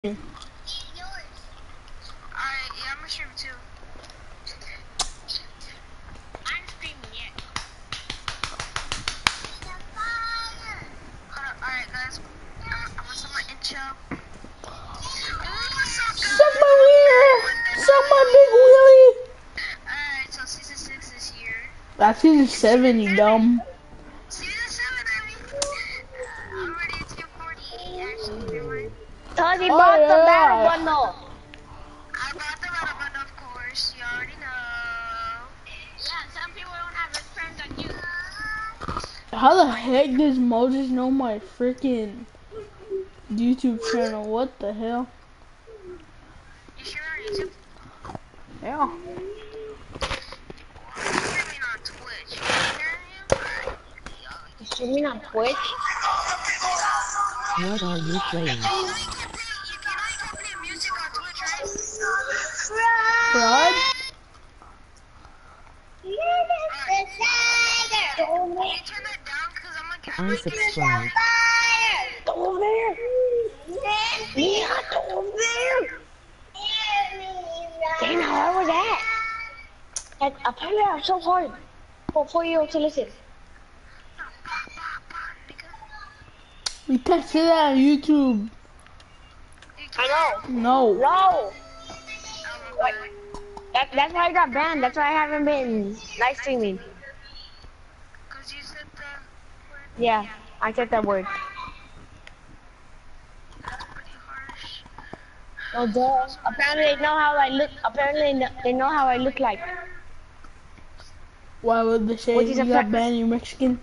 Alright, yeah, I'm gonna stream too. I'm streaming it. Hold up, alright guys. I'm gonna set my intro. Suck my wiener! Suck my big wheelie! Alright, so season 6 this year. That's season 7, you dumb. Season 7, I mean. I'm already at tier 48, actually, never mind. Tony bought the battle bundle. I bought the battle bundle, of course. You already know. Yeah, some people don't have good friends on you. How the heck does Moses know my freaking YouTube channel? What the hell? You sure on YouTube? Yeah. I'm streaming on Twitch. You're streaming on Twitch? What are you playing? You can play music on Twitch, right? Rod? Can you turn that down? Cause I'm gonna get Unsubscribe. Go over there. Yeah, go over there. Dana, how was that? Like, apparently I'm so hard for 4-year-olds to listen. We can't say that on YouTube. I know. No. No. Like, that's why I got banned. That's why I haven't been live streaming. Cause you said the word. Yeah, I said that word. That's pretty harsh. Oh, duh. Apparently they know how I look. Apparently they know how I look like. Why would they say What you is got a banned, you Mexican?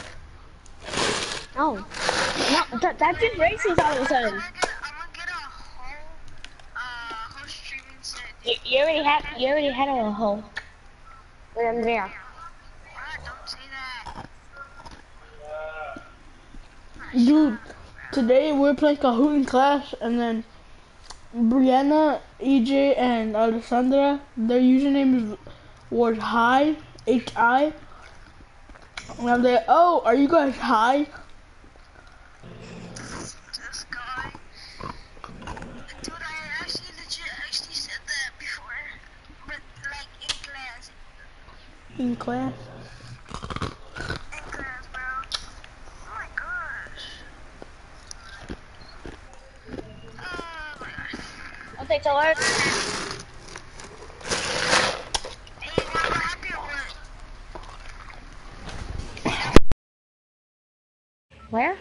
No. No, that's just racist all of a sudden. I'm gonna get a whole streaming set. You already had a hole. With Andrea. Wow, don't say that. Dude, today we're playing Kahoot in class, and then Brianna, EJ, and Alessandra, their username was hi, H-I. And I'm like, oh, are you guys high? This guy. Dude, I actually said that before. But like in class. In class? In class, bro. Oh my gosh. Oh my gosh. Okay, so what? Hey, you wanna go happy or what? Where?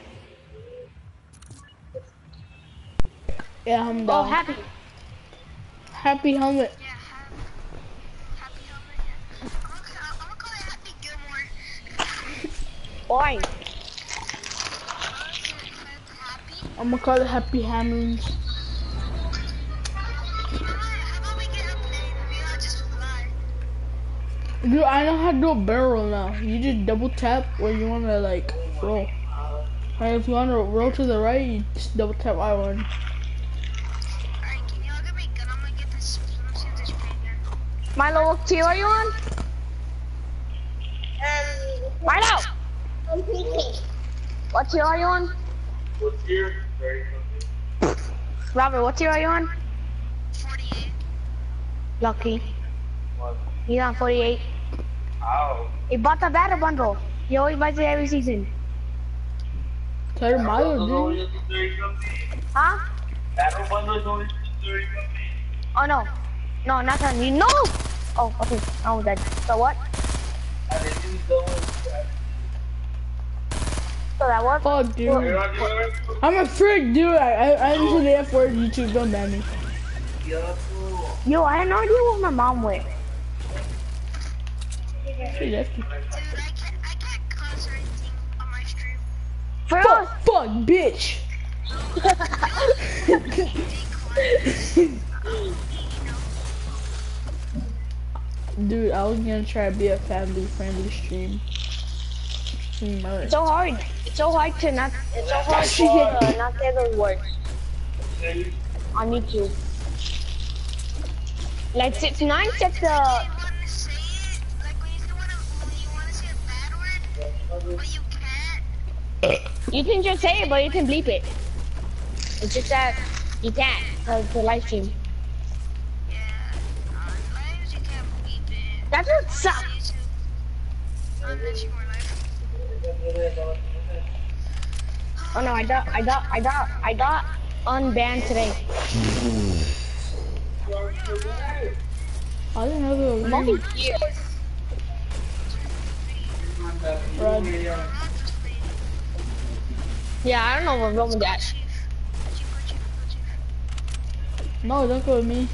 Yeah, I'm Oh, down. happy. Happy helmet. Yeah, happy helmet, yeah. I'm gonna call it Happy Gilmore. Why? Happy? I'm gonna call it Happy Hammerings. How about we get up there and we all just fly? Dude, I know how to do a barrel roll now. You just double tap where you wanna like roll. Right, if you wanna roll to the right, you just double tap I1. Alright, can you all get me a gun? I'm gonna get this. I'm gonna see this right here. Milo, what tier are you on? Milo! What tier are you on? What tier? Robert, what tier are you on? 48. Lucky. What? He's on 48. Ow. He bought the battle bundle. He always buys it every season. Tell your Mario, Bundle's only dude. up to 30 something. Huh? Battle bundle's only up to 30 something. Oh no. No, not on you. No! Oh, okay. Oh, that. So what? I didn't use those. So that what? Fuck, dude. You're not doing it? I'm a freak, dude. I didn't say the F word. YouTube, don't ban me. Yeah, cool. Yo, I had no idea what my mom went. Hey, that's Dude, I can't cuss or anything on my stream. For us. fuck, bitch. Dude, I was gonna try to be a family-friendly stream. It's so hard. It's so hard to not. It's so hard to not say those words on YouTube. Like 6ix9ine said You the. want to say it? Like when you want to say a bad word, but you can't. You can just say it, but you can bleep it. It's just that you can't. The live stream. Yeah. Lives you can't beat it. That would suck. Unless you were live. Oh no, I got unbanned today. I didn't know there was Multi Red. Yeah, I don't know what wrong with that. No, don't go with me.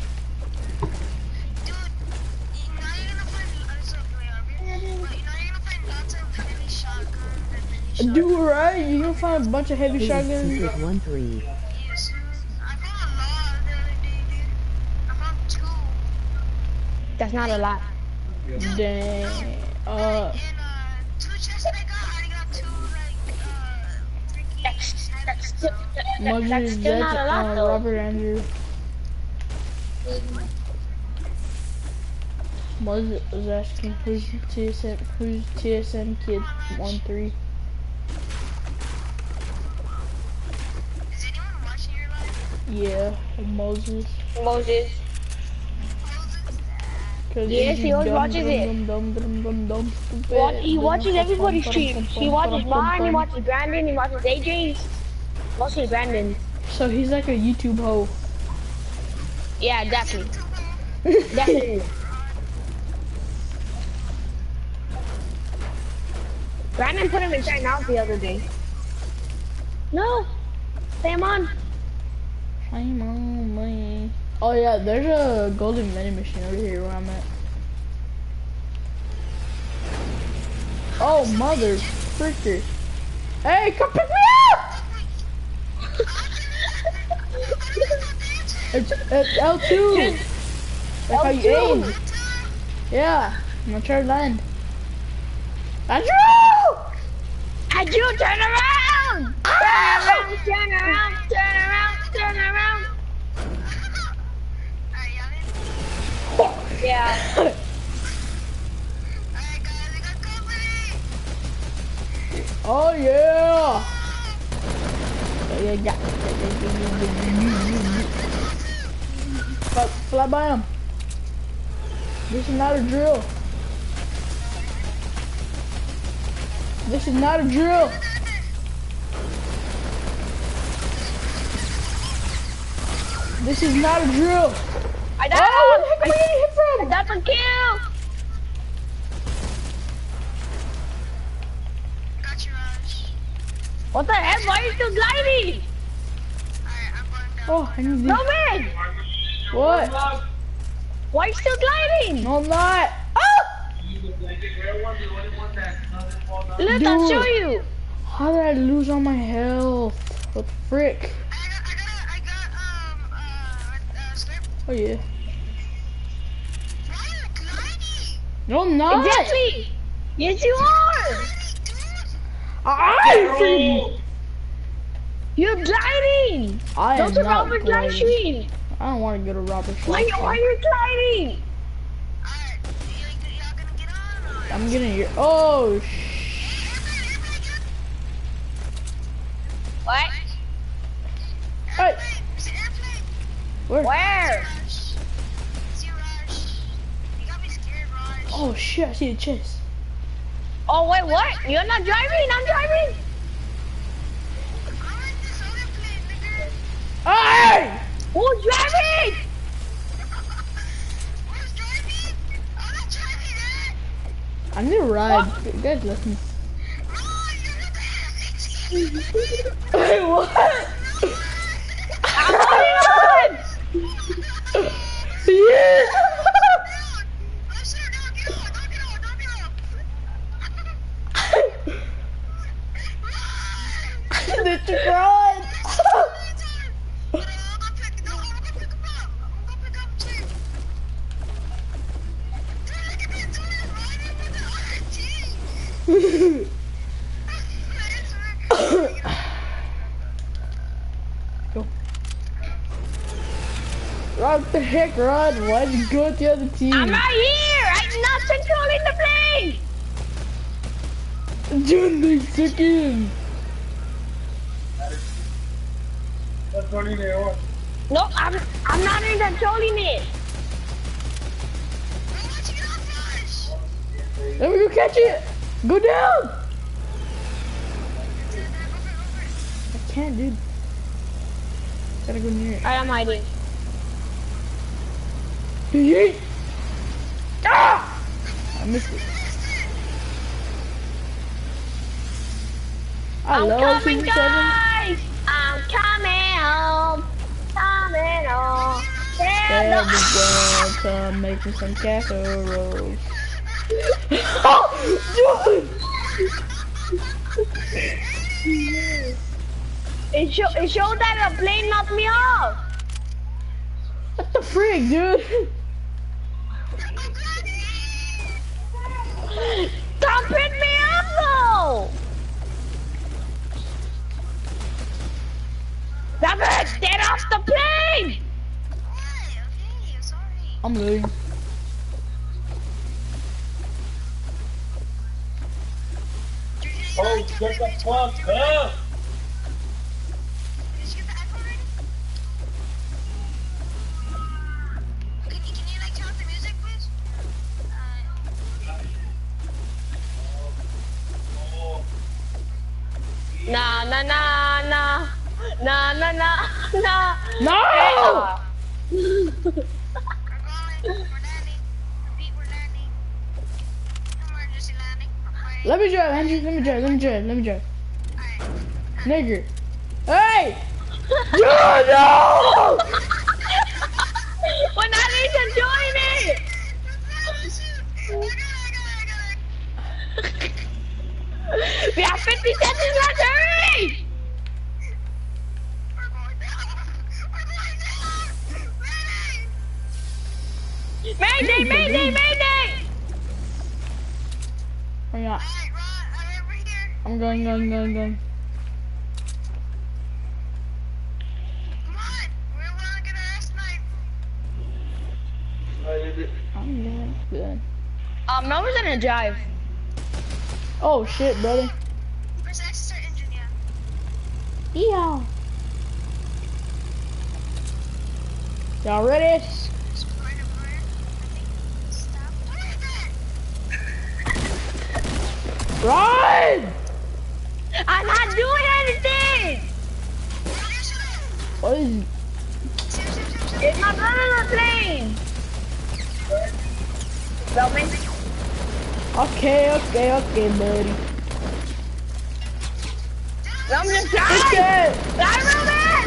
Do right, you gonna find a bunch of heavy shotguns. 1-3. Yes, I found a lot the other day, dude. I found 2. That's not a lot. Dang. And 2 chests that I got 2 freaking Moses, That's still not a lot, though. Robert Andrew. Moses was asking who's TSM kid 1-3. Is anyone watching your live? Yeah, Moses. Moses. Yes, he always watches it. He watches everybody's streams. He watches mine, he watches Brandon, he watches AJ's. Mostly Brandon. So he's like a YouTube hoe. Yeah, definitely. Definitely. Brandon put him in time out the other day. No! Stay on. I'm on my... Oh yeah, there's a golden vending machine over here where I'm at. Oh, mother fricker. Hey, come pick me up! It's L2. That's how you aim. Yeah, I'm gonna try to land. Andrew! Andrew, turn around! Ah! Turn around, turn around, turn around, turn around. Yeah. Alright guys, I got company! Oh yeah! Fly by him. This is not a drill. This is not a drill. This is not a drill. I died! Oh, where the heck am I getting hit from? That's a kill! Got you, Raj. What the heck? Why are you still gliding? Alright, I'm going down. Oh, I need No these. man! What? Why are you still gliding? No, I'm not. Oh! Look, I'll Dude. show you. How did I lose all my health? What the frick? I got slurp. Oh yeah. Why are you gliding? No, I'm not. Exactly. Yes, you are. I You're gliding. I Go am to not Robert's gliding. live stream. I don't want to go to Robert's Why live are stream. you gliding? Alright, y'all gonna get on or? I'm getting your. Oh sh. What? Hey. It's an airplane. Where? Where? Raj. See Raj. You got me scared, Raj. Oh shit! I see a chest. Oh wait, what? You're not driving? I'm driving. I'm in this other plane, nigga. Hey! Who's driving? Who's driving? I'm not driving that. I need a ride. You guys listen. Wait, what? I'm holding on. Yeah! Did you run? Go. Rod, what the heck, Rod? Why'd you go with the other team? I'm right here. I'm not controlling the plane. Doing the second. No, I'm not even controlling it. Let me go catch it. Go down. I can't, dude. Gotta go near it. Alright, I'm hiding. Yeet. Ah! I missed it. I'm love coming, Season 7. guys. I'm coming home. Coming home. Tell the world to make me some casseroles. Oh, dude! It showed that a plane knocked me off. What the frig, dude? Don't pick me up, though. David, get off the plane. Okay, sorry. I'm leaving. Oh, get the fuck up! Did you get the echo ready? Can you like turn off the music, please? Nah, nah, nah, nah. Nah, nah, nah, nah. No! We're going. We're landing. Repeat, we're landing. Emergency landing. Okay. Let me drive, Andrew. Let me drive. Alright. Nigger. Hey! Dude, no! We're not even doing it. We have 50 seconds left, hurry! We're going down. We're going down. Ready? Mayday, mayday, mayday! Hurry up. Alright, Ron, I'm over here. I'm going. Come on. We want to get our ass night. I'm doing good. Melvin's gonna drive. Oh shit, brother. Press X to start engine, yeah. Yeah. Y'all ready? Spider Brian. I think. Stop. Run! I'm not doing anything! What is? It's my brother on the plane! Melvin? Okay, buddy. Melvin, just drive! Okay. Drive, Melvin!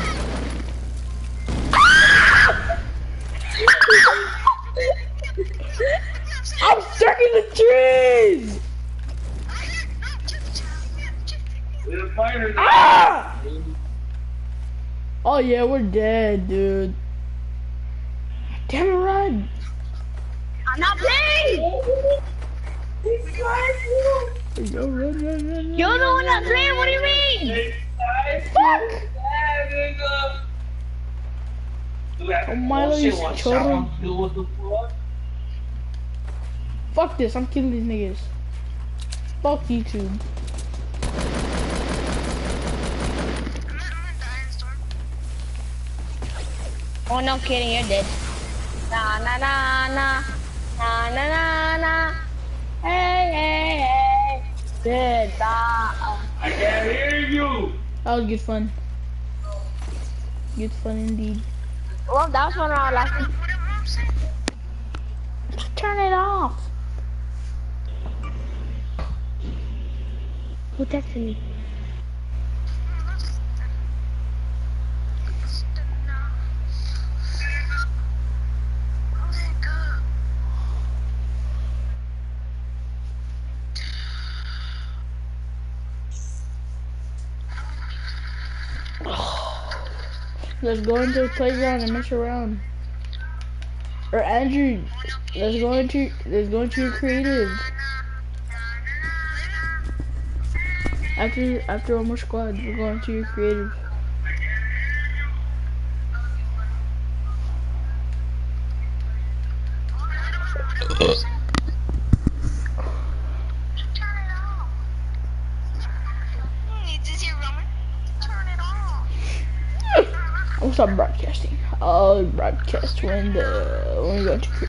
I'm stuck in the trees. We're fighters. Ah! Oh yeah, we're dead, dude. Damn it, run! I'm not playing! Go, run. You're the one that's playing, what do you mean? Fuck! Oh, Milo, you chorro. What the fuck? Fuck this, I'm killing these niggas. Fuck YouTube. I'm gonna die in the storm. Oh, no kidding, you're dead. Na na na na. Na na na na. Hey. Goodbye. I can't hear you. That was good fun. Good fun indeed. Well, that was one of our last. Whatever I'm saying. Turn it off. Who texted me? Let's go into the playground and mess around. Or Andrew, let's go into your creative. After one more squad, we're going to your creative. I'm gonna stop broadcasting. broadcast window. We're going to